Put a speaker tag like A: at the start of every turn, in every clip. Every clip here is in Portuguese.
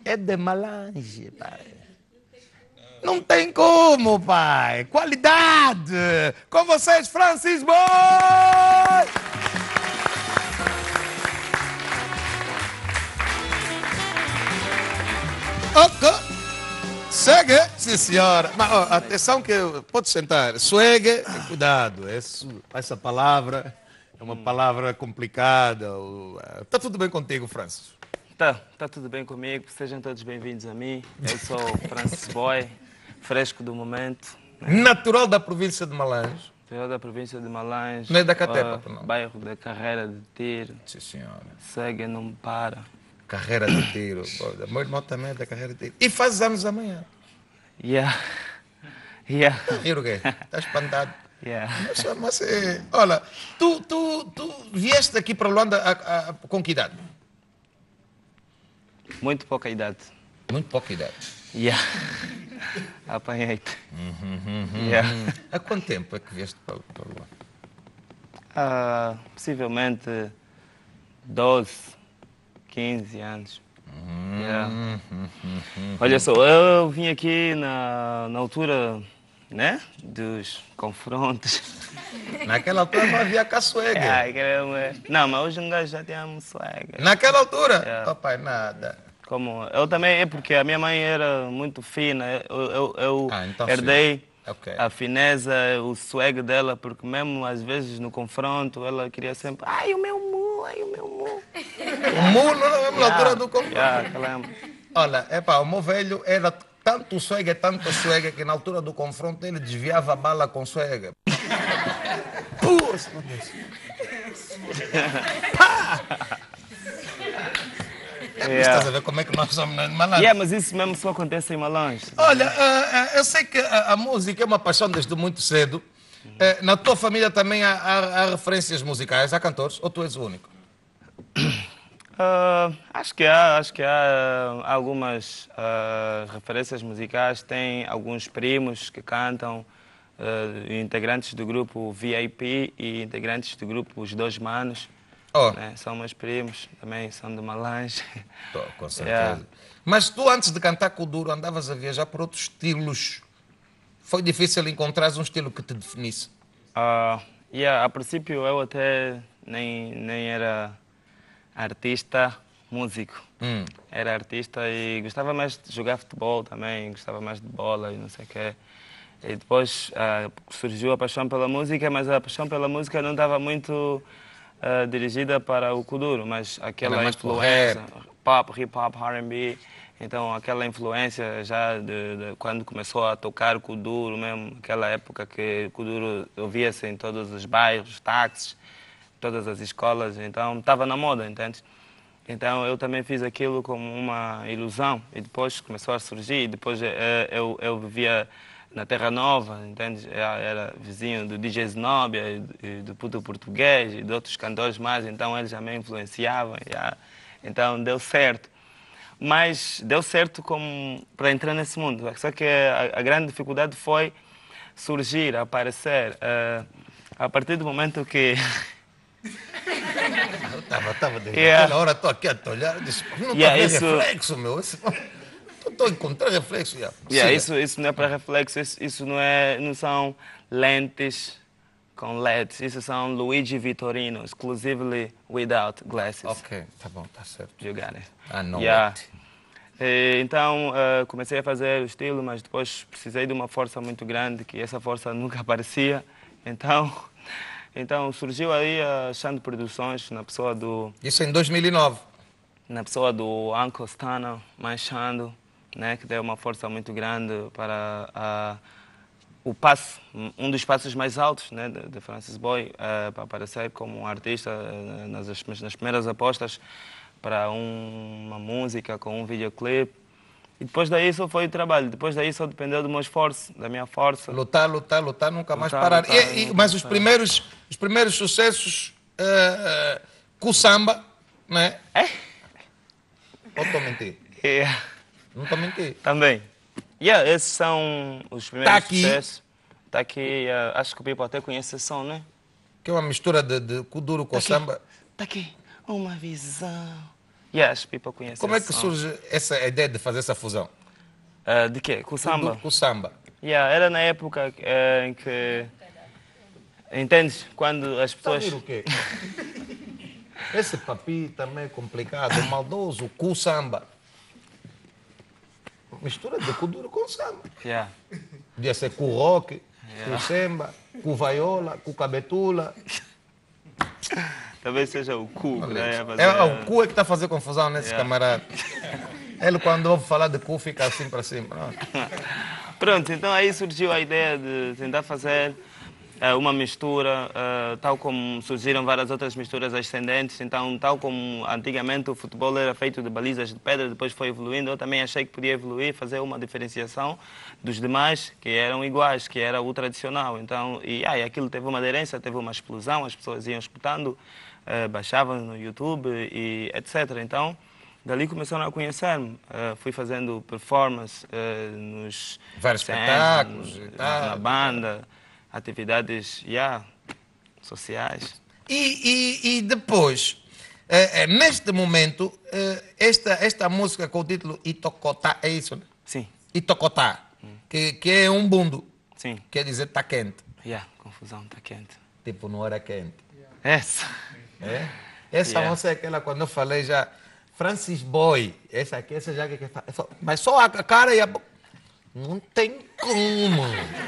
A: é de Malange, pai. Não tem como, pai. Qualidade. Com vocês, Francis Boy! Ok. Segue, sim senhora. Mas ó, atenção que pode sentar. Segue, cuidado. Essa palavra é uma palavra complicada. Está tudo bem contigo, Francis?
B: Tá tudo bem comigo. Sejam todos bem-vindos a mim. Eu sou o Francis Boy, fresco do momento.
A: Natural da província de Malange.
B: Veio da província de Malange.
A: Não é da Catepa, não?
B: Bairro da Carreira de Tiro.
A: Sim senhora.
B: Segue, não para.
A: Carreira de tiro. Meu irmão também é da carreira de tiro. E faz anos amanhã.
B: Yeah.
A: E o quê? Está espantado?
B: Yeah.
A: Mas, olha, tu vieste aqui para Luanda com que idade?
B: Muito pouca idade.
A: Muito pouca idade.
B: Yeah. Apanhei-te. Yeah.
A: Há quanto tempo é que vieste para Luanda?
B: Possivelmente 12, 15 anos. Yeah. Olha só, eu vim aqui na altura, né, dos confrontos.
A: Naquela altura não havia cá suega.
B: Não, mas hoje um gajo já tem uma suega.
A: Naquela altura?
B: Yeah.
A: Papai, nada.
B: Como, eu também, é porque a minha mãe era muito fina. Eu
A: então
B: herdei
A: okay.
B: a fineza, o swag dela, porque mesmo às vezes no confronto ela queria sempre, ai o meu mu, ai o meu mu.
A: O mu não é mesmo na altura do confronto? Olha, o meu velho era tanto swag que na altura do confronto ele desviava a bala com swag. Estás a ver como é que nós somos em Malange?
B: Mas isso mesmo só acontece em Malange.
A: Olha, eu sei que a música é uma paixão desde muito cedo. Na tua família também há referências musicais, há cantores, ou tu és o único?
B: Acho que há algumas referências musicais. Tem alguns primos que cantam, integrantes do grupo VIP e integrantes do grupo Os Dois Manos. Né? São meus primos, também são de Malange.
A: Com certeza. Mas tu, antes de cantar Kuduro, andavas a viajar por outros estilos. Foi difícil encontrar um estilo que te definisse?
B: A princípio eu até nem era artista, músico. Era artista e gostava mais de jogar futebol também, gostava mais de bola e não sei o quê. E depois surgiu a paixão pela música, mas a paixão pela música não estava muito dirigida para o Kuduro, mas aquela influência, pop, hip hop, R&B, então aquela influência já de quando começou a tocar o Kuduro mesmo, aquela época que o Kuduro ouvia-se em todos os bairros, táxis, todas as escolas, então estava na moda, entende? Então eu também fiz aquilo como uma ilusão e depois começou a surgir, e depois eu vivia na Terra Nova, entende? Era vizinho do DJ Zenobia, do Puto Português e de outros cantores mais, então eles já me influenciavam. Então deu certo. Mas deu certo como para entrar nesse mundo. Só que a grande dificuldade foi surgir, aparecer. A partir do momento que...
A: Eu estava naquela hora, estou aqui a te olhar, disse, não está bem reflexo, meu. Estou a encontrar reflexo.
B: Isso não é para reflexo, isso não são lentes com LEDs, isso são Luigi Vittorino, exclusively without glasses.
A: Ok, tá bom, tá certo.
B: You got it.
A: Não
B: Então comecei a fazer o estilo, mas depois precisei de uma força muito grande, que essa força nunca aparecia. Então surgiu aí a Xando Produções, na pessoa do...
A: Isso em 2009?
B: Na pessoa do Uncle Stana, mais Xando, né, que deu uma força muito grande para o passo, um dos passos mais altos, né, de Francis Boy, para aparecer como um artista nas primeiras apostas para uma música com um videoclipe. E depois daí só foi o trabalho, depois daí só dependeu do meu esforço, da minha força.
A: Lutar, nunca mais parar. Mas os primeiros sucessos com o samba, né? Ou estou a mentir? Não estou a mentir?
B: Também. Esses são os primeiros sucessos. Está aqui, acho que o Pipo até conhece esse som, né?
A: Que é uma mistura de Kuduro com samba.
B: Está aqui, uma visão Yes, people conhecem.
A: Como é que surge essa ideia de fazer essa fusão?
B: De quê? Com o samba?
A: Com o samba.
B: Yeah, era na época em que... Entendes? Quando as
A: Está a
B: pessoas...
A: ver o quê? Esse papi também é complicado, maldoso, com o samba. Mistura de kuduro com samba.
B: Yeah.
A: Podia ser com rock, com samba, com vaiola, com cabetula.
B: Talvez seja o cu. Né?
A: O cu é que está a fazer confusão nesse camarada. Ele, quando ouve falar de cu, fica assim para cima.
B: Pronto, então aí surgiu a ideia de tentar fazer uma mistura, tal como surgiram várias outras misturas ascendentes. Então, tal como antigamente o futebol era feito de balizas de pedra, depois foi evoluindo, eu também achei que podia evoluir, fazer uma diferenciação dos demais, que eram iguais, que era o tradicional. Então, e aquilo teve uma aderência, teve uma explosão, as pessoas iam escutando, baixavam no YouTube e etc. Então, dali começaram a conhecer-me. Fui fazendo performance nos...
A: Vários espetáculos e tal.
B: Na banda, atividades sociais.
A: E depois, neste momento, esta música com o título Itocotá, é isso, né?
B: Sim.
A: Itocotá, que é um bundo.
B: Sim.
A: Quer dizer, está quente.
B: Confusão, está quente.
A: Tipo, não era quente.
B: Essa.
A: É? Essa música é aquela, quando eu falei já, Francis Boy. Essa já que mas só a cara e a boca. Não tem como.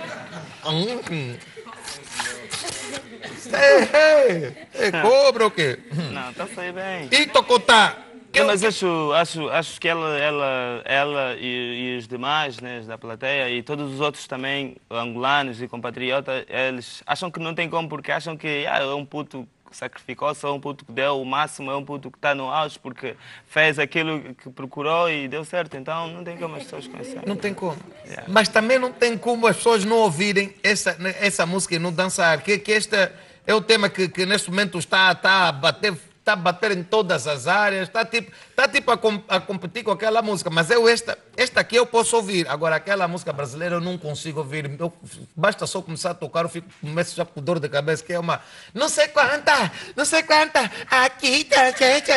A: É cobra o quê?
B: Não, está a sair bem.
A: Itocotá.
B: Mas acho que ela e os demais, né, da plateia e todos os outros também, angolanos e compatriotas, eles acham que não tem como, porque acham que é um puto que sacrificou-se, é um puto que deu o máximo, é um puto que está no auge porque fez aquilo que procurou e deu certo. Então não tem como as pessoas conhecerem.
A: Não tem como. Mas também não tem como as pessoas não ouvirem essa música e não dançar. Que este é o tema que neste momento está a bater. Está a bater em todas as áreas, está tipo a competir com aquela música, mas esta aqui eu posso ouvir. Agora, aquela música brasileira eu não consigo ouvir. Basta só começar a tocar, eu começo já com dor de cabeça, que é uma não sei quanta, aqui tá,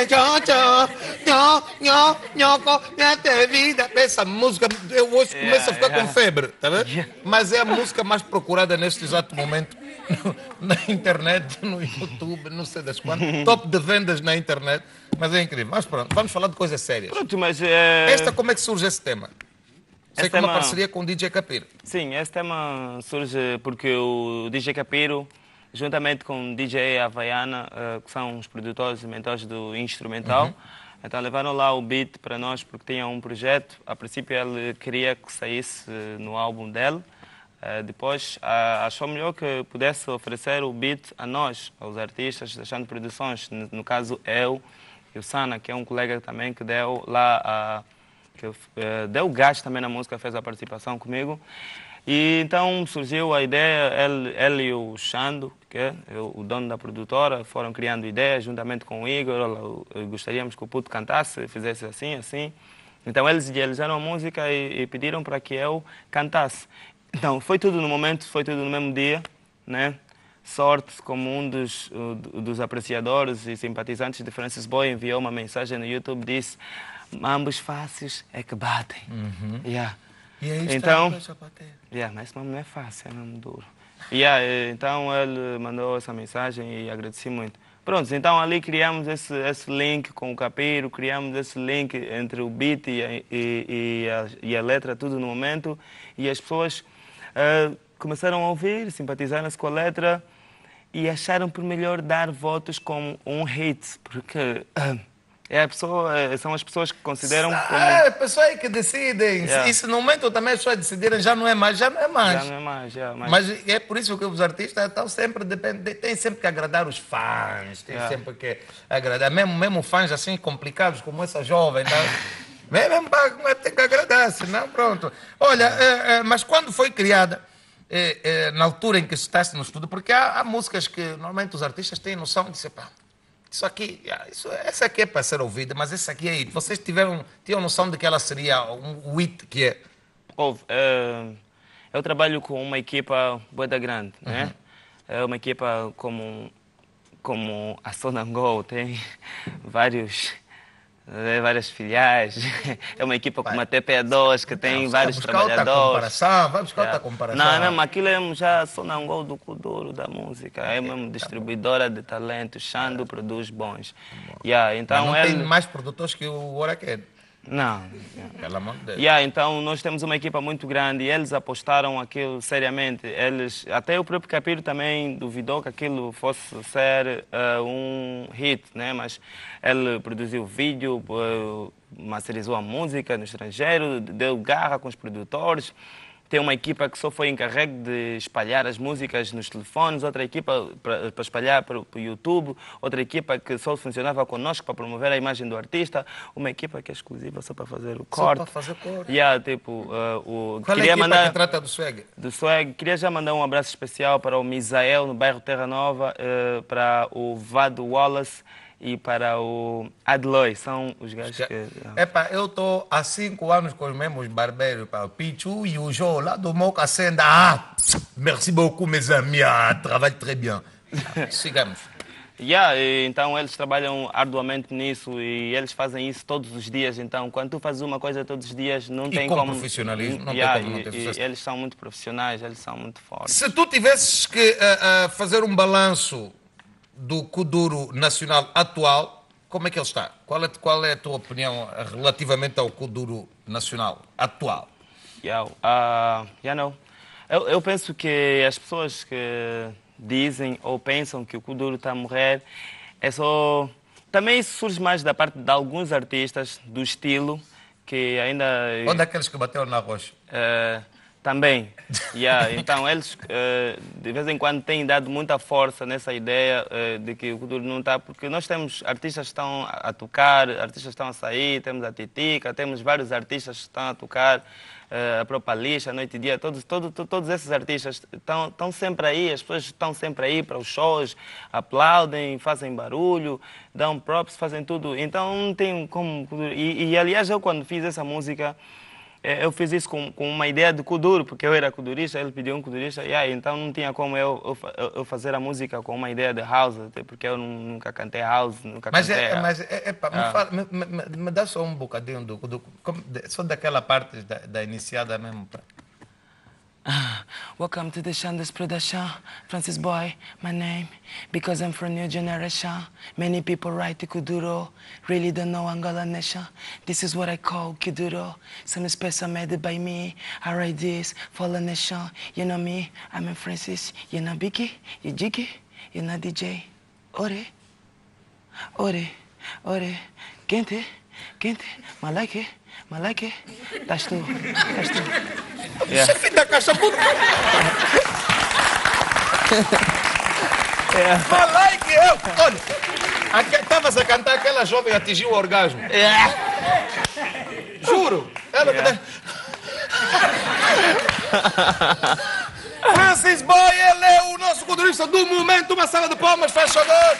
A: minha vida. Essa música, eu hoje começo a ficar com febre, tá vendo? Mas é a música mais procurada neste exato momento. Na internet, no YouTube, não sei das quantas, top de vendas na internet, mas é incrível. Mas pronto, vamos falar de coisas sérias.
B: Pronto, mas
A: como é que surge esse tema? Sei que é uma parceria com o DJ Capiro.
B: Sim, esse tema surge porque o DJ Capiro, juntamente com o DJ Havaiana, que são os produtores e mentores do instrumental, então levaram lá o beat para nós porque tinha um projeto. A princípio ele queria que saísse no álbum dele. Depois achou melhor que pudesse oferecer o beat a nós, aos artistas, deixando produções. No caso, eu e o Sana, que é um colega também que deu lá, deu gás também na música, fez a participação comigo. E então surgiu a ideia, ele e o Xando, que é o dono da produtora, foram criando ideias juntamente com o Igor. Gostaríamos que o puto cantasse, fizesse assim, assim. Então eles idealizaram a música e pediram para que eu cantasse. Então, foi tudo no momento, foi tudo no mesmo dia, né? Sorte, como um dos apreciadores e simpatizantes de Francis Boy enviou uma mensagem no YouTube, disse: "Mambos fáceis é que batem."
A: E aí
B: então, mas esse mambo não é fácil, é mesmo duro. Então, ele mandou essa mensagem e agradeci muito. Pronto, então ali criamos esse link com o Capiro, criamos esse link entre o beat e a letra, tudo no momento, e as pessoas começaram a ouvir, simpatizaram-se com a letra e acharam por melhor dar votos como um hit, porque são as pessoas que consideram como...
A: É, pessoas aí que decidem. E se no momento também as pessoas decidirem, já não é mais. Mas é por isso que os artistas estão sempre têm sempre que agradar os fãs, têm sempre que agradar, mesmo fãs assim complicados como essa jovem, tá? Mesmo para ter que agradar, senão pronto. Olha, mas quando foi criada, na altura em que estás no estúdio, porque há músicas que normalmente os artistas têm noção de pá, isso aqui, essa aqui é para ser ouvida, mas essa aqui é hit. Vocês tinham noção de que ela seria um hit que é?
B: Eu trabalho com uma equipa bué grande, né? É uma equipa como a Sonangol, tem vários várias filiais. É uma equipa com uma TPA2 que tem vários trabalhadores.
A: Vai buscar outra comparação.
B: Não, aquilo é já só na Angola do Kuduro da música. É mesmo distribuidora de talentos. Xando produz bons. Então
A: não tem mais produtores que o Oraquém.
B: Não.
A: Pelo amor de Deus.
B: Então nós temos uma equipa muito grande e eles apostaram aquilo seriamente. Até o próprio Capiro também duvidou que aquilo fosse ser um hit, né? Mas ele produziu vídeo, masterizou a música no estrangeiro, deu garra com os produtores. Tem uma equipa que só foi encarregue de espalhar as músicas nos telefones, outra equipa para espalhar para o YouTube, outra equipa que só funcionava connosco para promover a imagem do artista, uma equipa que é exclusiva só para fazer o corte.
A: Só para fazer corte.
B: Qual
A: é a equipa que trata do swag?
B: Do swag. Queria já mandar um abraço especial para o Misael, no bairro Terra Nova, para o Vado Wallace e para o Adloy, são os gajos que...
A: eu estou há 5 anos com os mesmos barbeiros, o Pichu e o Joe, lá do Moca Senda. Merci beaucoup, mes amis, trabalho très bien. Sigamos.
B: Então eles trabalham arduamente nisso e eles fazem isso todos os dias. Então, quando tu fazes uma coisa todos os dias, não tem como...
A: profissionalismo, não tem como não ter sucesso.
B: Eles são muito profissionais, eles são muito fortes.
A: Se tu tivesses que fazer um balanço do Kuduro nacional atual, como é que ele está? Qual é a tua opinião relativamente ao Kuduro nacional atual?
B: Eu penso que as pessoas que dizem ou pensam que o Kuduro está a morrer, também isso surge mais da parte de alguns artistas do estilo que ainda...
A: Ou daqueles que bateram na rocha?
B: Também. Então, eles de vez em quando têm dado muita força nessa ideia de que o Kuduro não está... Porque nós temos artistas que estão a tocar, artistas que estão a sair, temos a Titica, temos vários artistas que estão a tocar, a própria Lixa, Noite e Dia, todos esses artistas estão sempre aí, as pessoas estão sempre aí para os shows, aplaudem, fazem barulho, dão props, fazem tudo. Então, não tem como... aliás, eu quando fiz essa música... Eu fiz isso com uma ideia de Kuduro, porque eu era kudurista, ele pediu um kudurista, então não tinha como eu fazer a música com uma ideia de house, até porque eu nunca cantei house, nunca cantei...
A: Me dá só um bocadinho só daquela parte da iniciada mesmo.
B: Welcome to the Shandas production. Francis Boy, my name, because I'm from new generation. Many people write to Kuduro, really don't know Angola nation. This is what I call Kuduro. Some special made by me. I write this for the nation. You know me, I'm a Francis. You know Biggie, you Jiggy, you know DJ. Ore, ore, ore, quente, quente, malake, malake. Estás tu.
A: Chefe da caixa puta! Fala aí que eu... Olha, estavas a cantar, aquela jovem atingiu o orgasmo. Juro. Ela que... Francis Boy, ele é o nosso kudurista do momento. Uma salva de palmas, faz favor.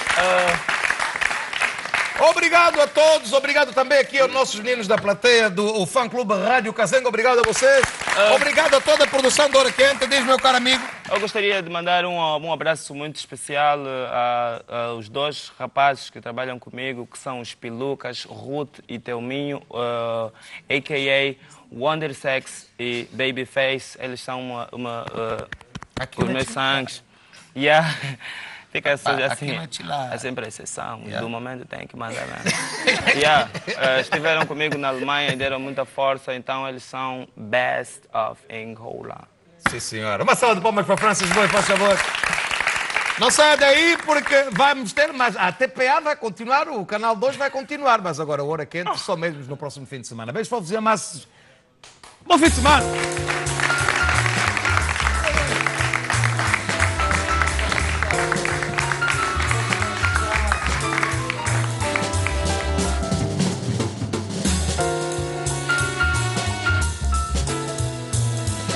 A: Obrigado a todos, obrigado também aqui aos nossos meninos da plateia do Fã-Clube Rádio Kazenga, obrigado a vocês, obrigado a toda a produção do Hora Quente, diz meu caro amigo.
B: Eu gostaria de mandar um abraço muito especial aos dois rapazes que trabalham comigo, que são os Pilucas, Ruth e Telminho, a.k.a. Wonder Sex e Babyface, eles são os meus sangues. Fica assim, é sempre a exceção. Do momento tem que mandar mesmo. Estiveram comigo na Alemanha e deram muita força, então eles são best of Angola.
A: Sim, senhora. Uma salva de palmas para Francis Boy, por favor. Não saia daí porque vamos ter, mas a TPA vai continuar, o Canal 2 vai continuar, mas agora a Hora Quente só mesmo no próximo fim de semana. Beijos para os amassos. Bom fim de semana.